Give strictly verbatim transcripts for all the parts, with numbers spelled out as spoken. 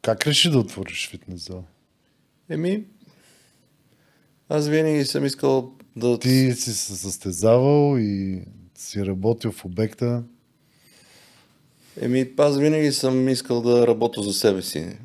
Как реши да отвориш фитнес зала? Еми, аз винаги съм искал да... Ти си се състезавал и си работил в обекта. Еми, аз винаги съм искал да работя за себе си.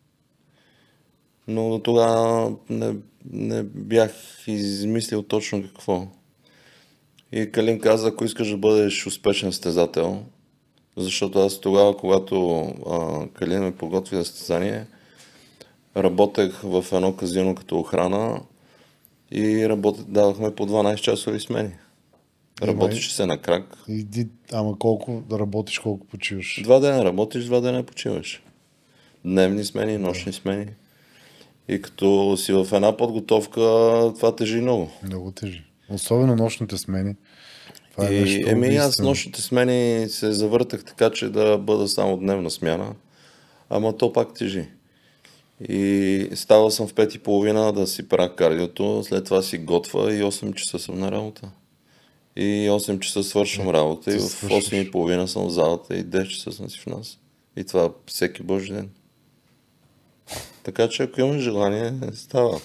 Но тогава не, не бях измислил точно какво. И Калин каза, ако искаш да бъдеш успешен състезател, защото аз тогава, когато а, Калин ме подготви за състезание, работех в едно казино като охрана и работех, давахме по дванайсет часови смени. Работиш се на крак. Иди, ама колко да работиш, колко почиваш? Два дена работиш, два дена почиваш. Дневни смени, нощни да. смени. И като си в една подготовка, това тежи много. Много тежи. Особено нощните смени. Това е и, нещо еми аз нощните смени се завъртах така, че да бъда само дневна смяна. Ама то пак тежи. И ставал съм в пет и половина да си правя кардиото, след това си готва и осем часа съм на работа. И осем часа свършвам работа и в осем и половина съм в залата и десет часа съм си в нас. И това всеки божи ден. Така че ако имаш желание, става.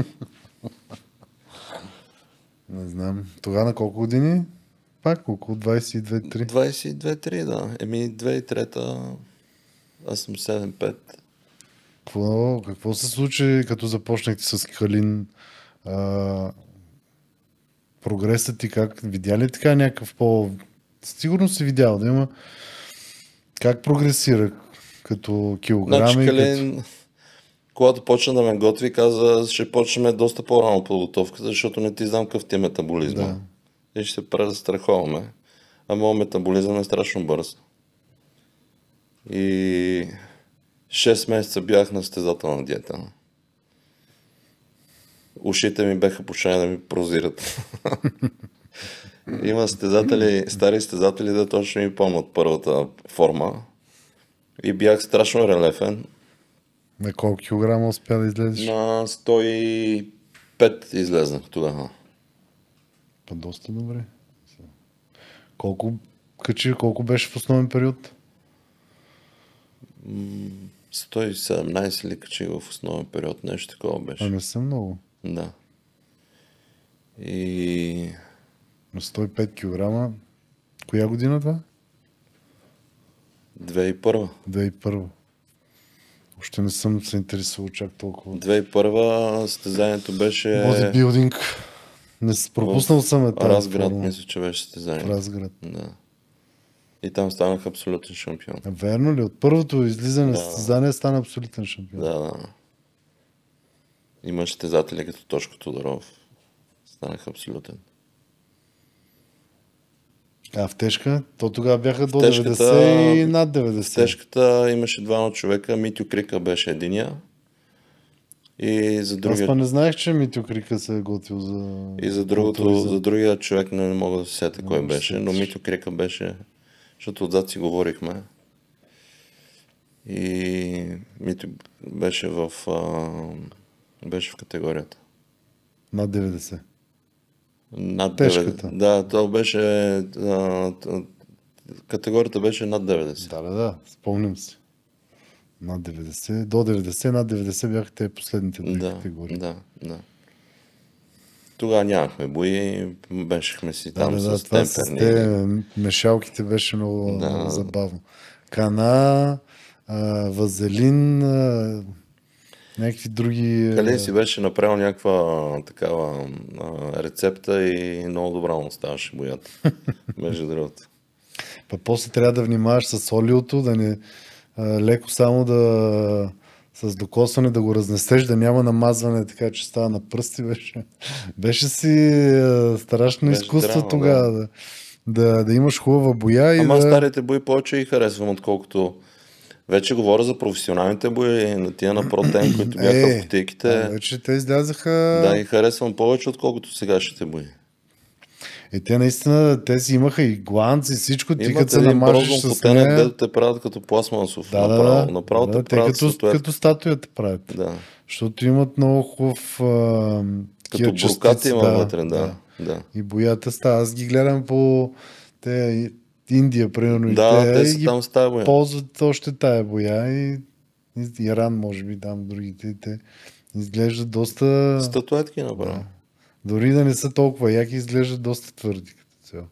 Не знам. Тогава на колко години? Пак около двайсет и две три. двайсет и две три, да. Еми две хиляди и трета, аз съм седем пет. Какво, какво се случи, като започнахте с Калин? А, прогресът ти как? Видя ли така някакъв по... Сигурно си видял да има. Как прогресира като килограми? Значи Калин, като... когато почна да ме готви, каза, ще почнем доста по-рано подготовката, защото не ти знам какъв ти е метаболизма. Да. И ще се презастраховаме. А моят метаболизъм е страшно бърз. И шест месеца бях на състезателна диета. Ушите ми беха почнали да ми прозират. Има състезатели, стари състезатели, да точно ми помнят първата форма. И бях страшно релефен. На колко килограма успя да излезеш? На сто и пет излезнах тогава. Па доста добре. Колко качи, колко беше в основен период? сто и седемнайсет ли качих в основен период, нещо такова беше. А не съм много. Да. И... На сто и пет килограма. Коя година това? две хиляди и първа. две хиляди и първа. Още не съм се интересувал чак толкова. две хиляди и първа състезанието беше... Бодибилдинг. Не пропуснал съм е тази Разград, форма. мисля, че беше състезанието. Разград. Да. И там станах абсолютен шампион. А верно ли? От първото излизане на да. състезание стана абсолютен шампион. Да, да. Има състезатели като Тошко Тодоров. Станах абсолютен. А в тежка? То тогава бяха до тежката, деветдесет и над деветдесет. В тежката имаше двама човека. Митю Крика беше единия. И за другия... Аз па не знаех, че Митю Крика се е готвил за... И за, другото, за другия човек не, не мога да се сета кой беше, но Митю Крика беше, защото отзад си говорихме. И Митю беше в, а... беше в категорията. Над деветдесет. Над Тежката. деветдесет. Да, то беше... А... Категорията беше над деветдесет. Да, да, да. Спомням си. Над деветдесет. До деветдесет, над деветдесет бяха те последните две да, категории. Да, да. Тогава нямахме бои, бешехме си там да, да, с това темперни. С те мешалките беше много, да. много забавно. Кана, а, вазелин, а, някакви други... Калин си беше направил някаква такава а, рецепта и много добра му ставаше боята. Между другото. Па после трябва да внимаваш с олиото, да не а, леко само да с докосване да го разнесеш, да няма намазване, така че става на пръсти. Беше, беше си а, страшно беше изкуство драма, тогава. Да. Да, да, да имаш хубава боя. И Ама да... старите бои повече и харесвам, отколкото вече говоря за професионалните бои, на тия на протеин, които бяха е, в кутийките. Да, вече те излязаха... Да, и харесвам повече, отколкото сегашните бои. И те наистина, те си имаха и гланц и всичко, ти като се намажеш с нея... Имат един те правят като пластмасов. Да, направо. да, направо да, те правят като, статует. като статуята правят. Да. Защото имат много хубав... А, като брокати има да, вътре, да, да. да. И боята става. Аз ги гледам по те, Индия, примерно. Да, и те, те са и там с тая боя. Ползват още тая боя и Иран, може би, там другите, те изглеждат доста... Статуетки направо. Да. Дори да не са толкова яки, изглеждат доста твърди като цяло.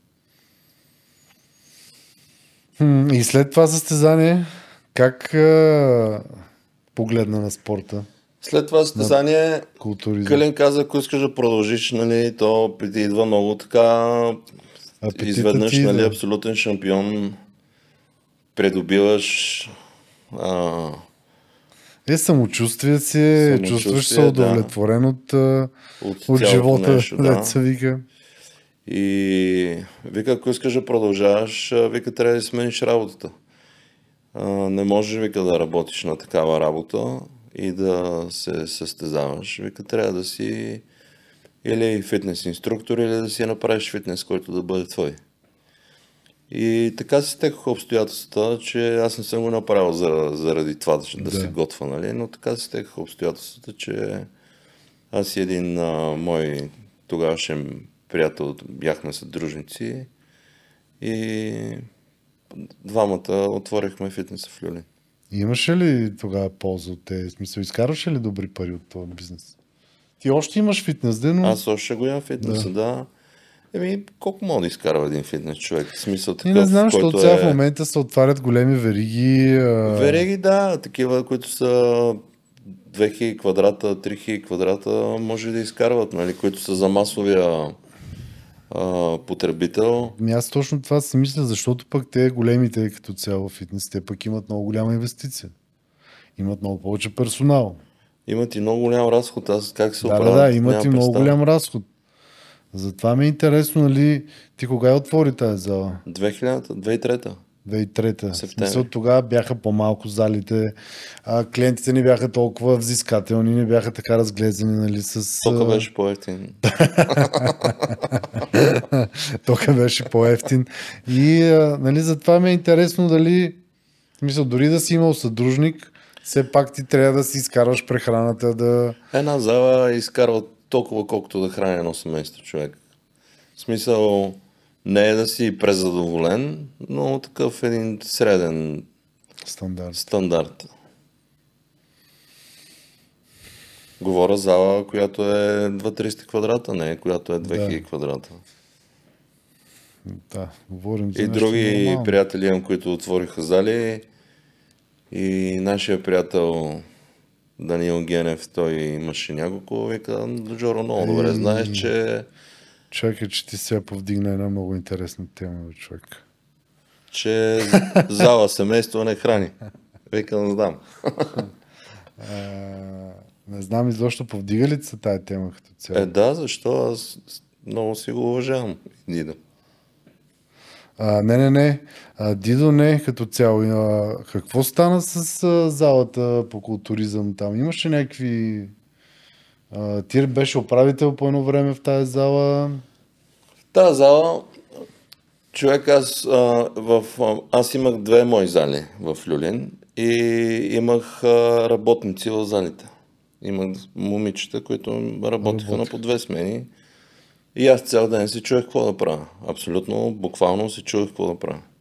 Хм, и след това състезание, как а, погледна на спорта? След това състезание, Културизъм. Калин каза, ако искаш да продължиш, нали, то ти идва много така, Апетитът изведнъж, ти нали, идва. абсолютен шампион, придобиваш а, Е, самочувствие си, Самочувствие, чувстваш се да. удовлетворен от, а, от, от цялото живота, нещо, да. да. се вика. И вика, ако искаш да продължаваш, а, вика, трябва да смениш работата. А, не можеш, вика, да работиш на такава работа и да се състезаваш. Вика, трябва да си или фитнес инструктор, или да си направиш фитнес, който да бъде твой. И така се стекоха обстоятелствата, че аз не съм го направил за, заради това да, да. Да. се готва, нали? Но така се стекоха обстоятелствата, че аз и един а, мой тогавашен приятел бяхме съдружници и двамата отворихме фитнеса в Люлин. Имаше ли тогава полза от тези? В смисъл, изкарваше ли добри пари от този бизнес? Ти още имаш фитнес, де, но... Аз още го имам фитнеса, да. да. Еми, колко мога да изкарва един фитнес човек? В смисъл И такъв, не знам, който защото сега в е... момента се отварят големи вериги. А... Вериги, да, такива, които са две хиляди квадрата, три хиляди квадрата, може да изкарват, нали, които са за масовия а, потребител. Ами аз точно това си мисля, защото пък те големите като цяло фитнес, те пък имат много голяма инвестиция. Имат много повече персонал. Имат и много голям разход, аз как се Да, да, оправят, да, имат нямам и много представа. голям разход. Затова ми е интересно, нали, ти кога я отвори тази зала? две хиляди, две хиляди и трета. две хиляди и трета. В Септември. смисъл, тогава бяха по-малко залите, а клиентите не бяха толкова взискателни, не бяха така разглезени, нали, с... Тока а, беше по-ефтин. Тока беше по-ефтин. И, а, нали, затова ми е интересно дали, в смисъл, дори да си имал съдружник, все пак ти трябва да си изкарваш прехраната, да... Една зала изкарва толкова, колкото да храни едно семейство човек. В смисъл, не е да си презадоволен, но такъв един среден Стандарт. стандарт. Говоря зала, която е две триста квадрата, не, която е две хиляди Да. квадрата. Да, говорим за И нещо други нормално. приятели имам, които отвориха зали. И нашия приятел Даниил Генев, той имаше няколко, вика, Джоро, много добре Ей. знаеш, че, Чакай, че ти сега повдигна една много интересна тема, бе, човек. че зала семейство не храни. Вика, не знам. А, не знам изобщо повдига ли се тая тема като цяло. Е, да, защо? Аз много си го уважавам. Дидо. А, не, не, не. А, Дидо не като цяло. А, какво стана с а, залата по културизъм там? Имаше някакви... А, ти беше управител по едно време в тази зала. Тази зала, човек, аз, а, в, а, аз имах две мои зали в Люлин и имах а, работници в залите. Имах момичета, които работиха на по две смени. И аз цял ден си чуех какво да правя. Абсолютно, буквално си чуех какво да правя.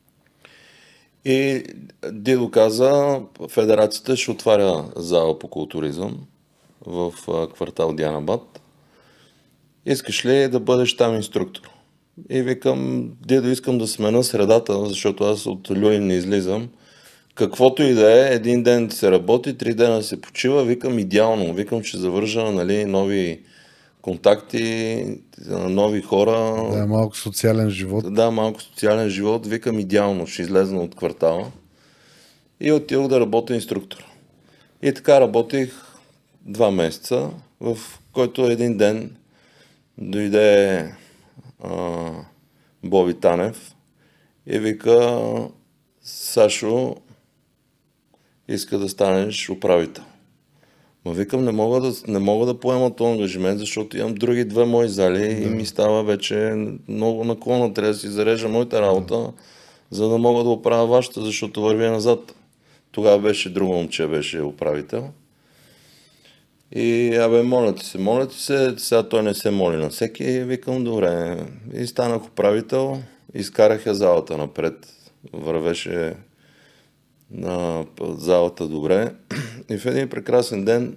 И Дидо каза, федерацията ще отваря зала по културизъм в а, квартал Дианабад. Искаш ли да бъдеш там инструктор? И викам, Дидо, искам да смена средата, защото аз от Люлин не излизам. Каквото и да е, един ден се работи, три дена се почива, викам идеално. Викам, ще завържа, нали, нови контакти, нови хора. Да, малко социален живот. Да, малко социален живот. Викам идеално, ще излезна от квартала. И отидох да работя инструктор. И така работих два месеца, в който един ден дойде а, Боби Танев и вика, Сашо, иска да станеш управител. Ма викам, не мога да, не мога да поема този ангажимент, защото имам други две мои зали да. И ми става вече много наклонно. Трябва да си зарежа моята работа, да. За да мога да оправя вашата, защото вървя назад. Тогава беше друго момче, беше управител. И, абе, моля ти се, моля ти се, сега той не се моли на всеки. И викам, добре. И станах управител, изкарах я залата напред. Вървеше на залата добре. И в един прекрасен ден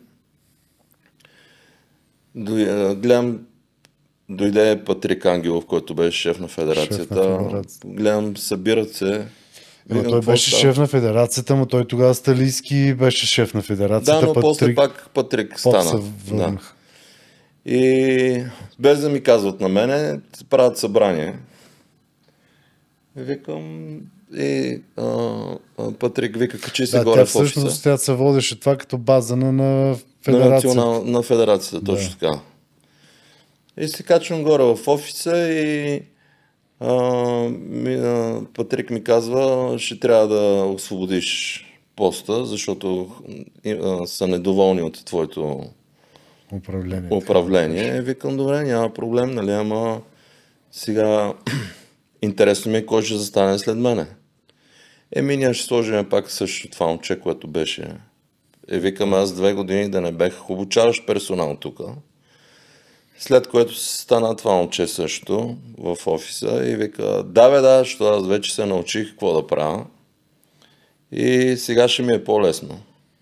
гледам, дойде Патрик Ангелов, който беше шеф на федерацията. Шеф на федерацията. Гледам, събират се. Но той беше става? шеф на федерацията, но той тогава Сталийски беше шеф на федерацията. Да, но Патрик... после пак Патрик стана. Да. И без да ми казват на мене, правят събрание. И викам, и а, Патрик вика, качи се да, горе тя в офиса. Всъщност тя се водеше това като база на, на федерацията. На, национал, на федерацията, точно да. Така. И се качвам горе в офиса и а, ми, а, Патрик ми казва, ще трябва да освободиш поста, защото а, са недоволни от твоето управление. управление. Викам, добре, няма проблем, нали, ама сега интересно ми е кой ще застане след мене. Еми, ние ще сложим пак също това момче, което беше. Е, викам, аз две години да не бех обучаващ персонал тук. След което стана това момче също в офиса и вика, да бе, да, защото аз вече се научих какво да правя. И сега ще ми е по-лесно.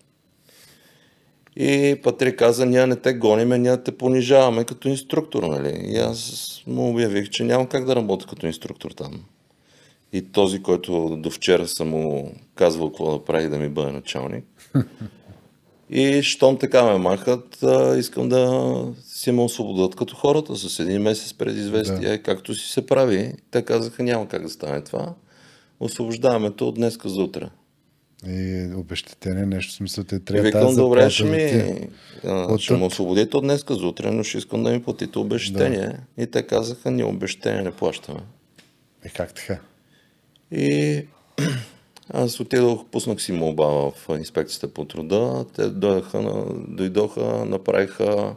И Патрик каза, ние не те гониме, ние те понижаваме като инструктор, нали? И аз му обявих, че няма как да работя като инструктор там. И този, който до вчера съм му казвал какво да прави, да ми бъде началник. И щом така ме махат, искам да си ме освободят като хората с един месец предизвестие, да. Както си се прави. Те казаха, няма как да стане това. Освобождаваме то от днеска за утре. И обещетение, нещо, в смисъл, те трябва и тази викам, добре, ще ми а, ще ме освободите от днеска за утре, но ще искам да ми платите обещетение. Да. И те казаха, ние обещетение не плащаме. И как така? И аз отидох, пуснах си молба в инспекцията по труда. Те дойдоха, дойдоха направиха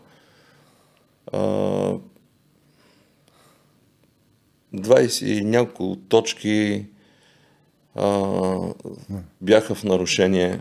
а, двайсет и няколко точки а, бяха в нарушение.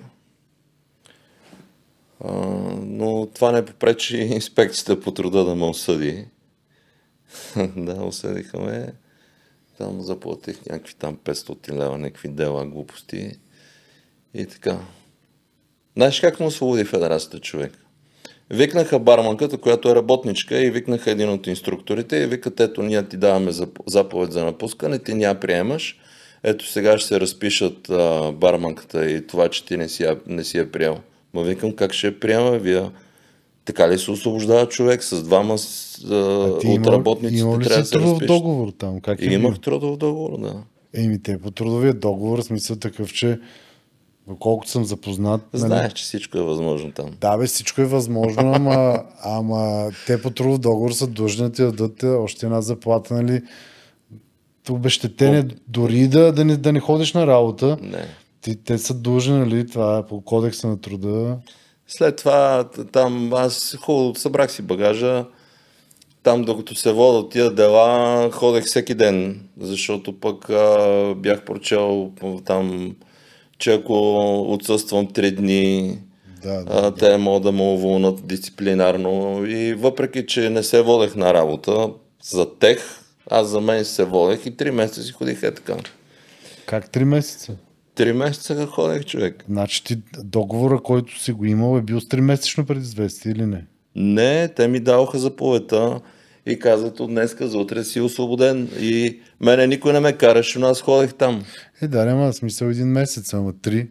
А, но това не попречи инспекцията по труда да ме осъди. Да, осъдиха ме. Там заплатих някакви там петстотин лева, някакви дела, глупости и така. Знаеш как му освободи федерацията човек? Викнаха барманката, която е работничка, и викнаха един от инструкторите и викат, ето ние ти даваме заповед за напускане, ти ня приемаш, ето сега ще се разпишат а, барманката и това, че ти не си я, не си я приел. Ма викам, как ще я приема, вие така ли се освобождава човек с двама с, а, от има, работниците? Има ли трябва си трудов договор там? Как е имах трудов договор, да. Еми те по трудовия договор, в смисъл такъв, че доколкото съм запознат... Знаеш, нали... че всичко е възможно там. Да бе, всичко е възможно, ама, ама те по трудов договор са длъжни да ти дадат още една заплата, нали? Обещетение, дори да, да, не, да не ходиш на работа. Не. Ти, те са длъжни, нали? Това е по кодекса на труда. След това там аз хубаво събрах си багажа. Там докато се водят тия дела, ходех всеки ден, защото пък а, бях прочел там, че ако отсъствам три дни, да, да, а, да. те могат да ме уволнат дисциплинарно. И въпреки, че не се водех на работа за тех, аз за мен се водех и три месеца си ходих е така. Как три месеца? Три месеца ходех, човек. Значи ти договора, който си го имал, е бил с тримесечно предизвестие или не? Не, те ми даваха заповедта и казват от днеска за утре си освободен. И мене никой не ме караше, но аз ходех там. Е, да, няма смисъл един месец, ама три.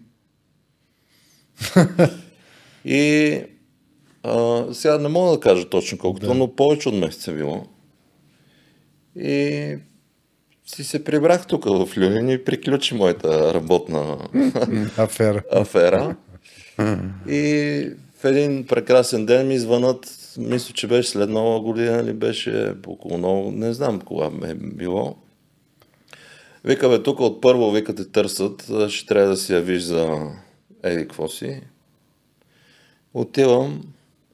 И а, сега не мога да кажа точно колкото, да. но повече от месец е било. И си се прибрах тук в Люлин и приключи моята работна афера. афера. И в един прекрасен ден ми звънат, мисля, че беше след Нова година или беше около много, не знам кога ме е било. Вика, бе, тук от първо вика те търсят, ще трябва да си явиш за еди какво си. Отивам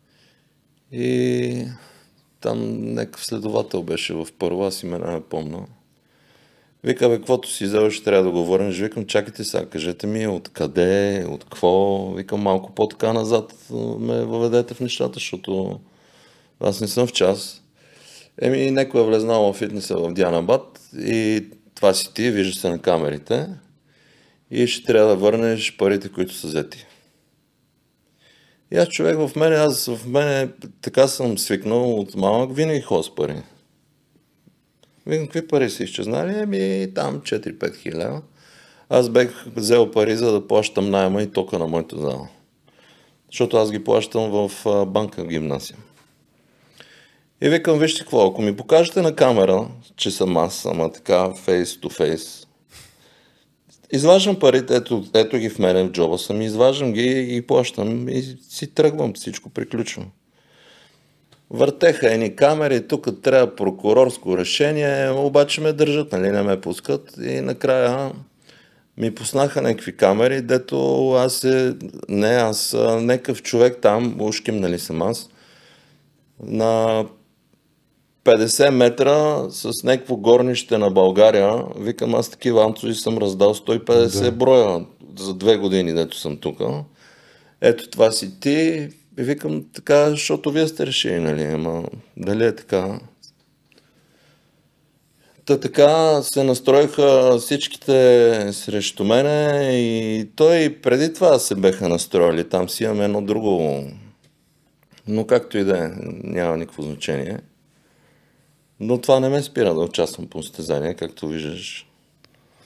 и там някакъв следовател беше в първо, аз имена не помня. Вика, бе, каквото си взел, ще трябва да говорим. Викам, чакайте сега, кажете ми откъде, от какво. Викам, малко по-така назад ме въведете в нещата, защото аз не съм в час. Еми, някой е влезнал в фитнеса в Дианабад и това си ти, вижда се на камерите. и ще трябва да върнеш парите, които са взети. И аз човек в мене, аз в мене така съм свикнал от малък, винаги ходя с пари. Викам, какви пари са изчезнали? Еми там четири-пет хиляди. Аз бех взел пари, за да плащам найема и тока на моята зала. Защото аз ги плащам в банка гимназия. И викам, вижте какво, ако ми покажете на камера, че съм аз, ама така, face to face, изваждам парите, ето, ето ги в мене в джоба съм, изваждам ги и плащам и си тръгвам, всичко приключвам. Въртеха едни камери, тук трябва прокурорско решение, обаче ме държат, нали, не ме пускат и накрая ми пуснаха някакви камери, дето аз е, не аз, някакъв човек там, ушким, нали съм аз, на петдесет метра с някакво горнище на България, викам, аз такива амцови съм раздал сто и петдесет да. Броя за две години, дето съм тук. Ето това си ти, и викам така, защото вие сте решили, нали, ама дали е така? Та така се настроиха всичките срещу мене и той преди това се беха настроили. Там си имаме едно друго, но както и да е, няма никакво значение. Но това не ме спира да участвам по състезания, както виждаш.